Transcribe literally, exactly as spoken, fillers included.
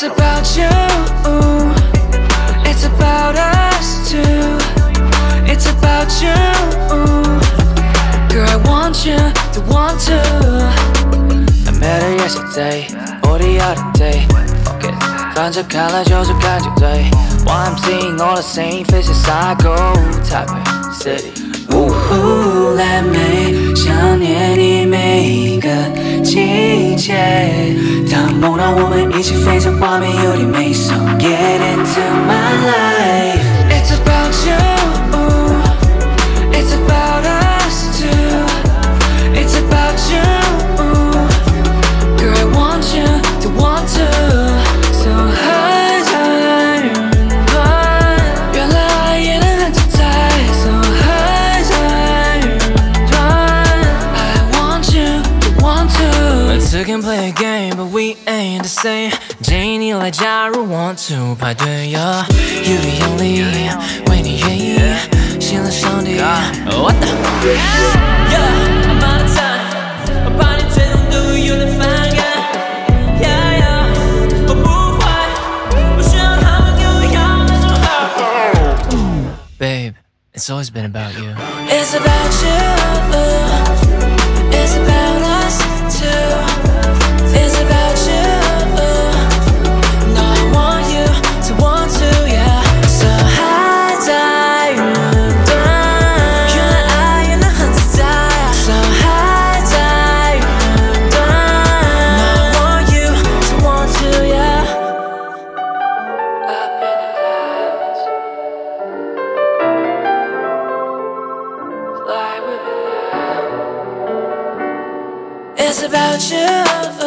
It's about you, it's about us two. It's about you, girl, I want you to want to. I met her yesterday or the other day. Fuck it, 反正看了就是感觉对。Why I'm seeing all the same faces I go Taipei City. 呜呼，蓝莓，想念你每一个季节。当梦到我们一起飞向画面，有点美。So get into my life. It's about you.It's about us two. It's about you, girl. I want you to want to. So 还在云端，原来爱也能很自在。So 还在云端 I want you to want to. Let's can play a game, but we ain't the same. 建议你来加入 ，want to 排队呀 ，You the only， 为你愿意。信了上帝 What the Yeah, I'm out of time 我怕你最终都有点反感 Yeah, yeah 我不坏我需要他们给我要那种好 Babe, it's always been about you It's about you It's about us too It's about you No, I want you to want to, yeah So 还在云It's about you